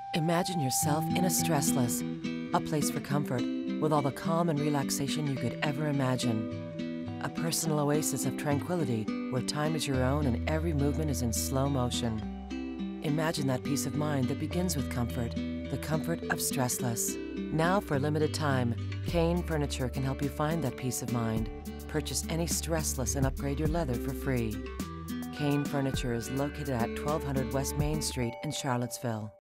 Imagine yourself in a stressless, a place for comfort with all the calm and relaxation you could ever imagine. A personal oasis of tranquility where time is your own and every movement is in slow motion. Imagine that peace of mind that begins with comfort, the comfort of stressless. Now for a limited time, Kane Furniture can help you find that peace of mind. Purchase any stressless and upgrade your leather for free. Kane Furniture is located at 1200 West Main Street in Charlottesville.